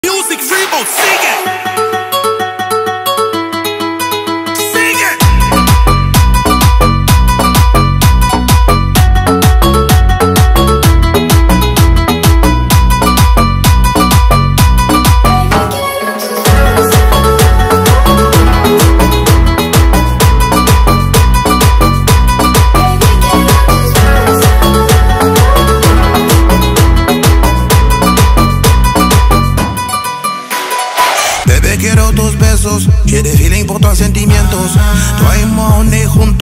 Music Freebo, sigue. Bebé, quiero tus besos, quiere feeling por tus sentimientos. Traemos juntos.